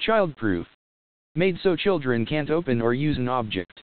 Childproof. Made so children can't open or use an object.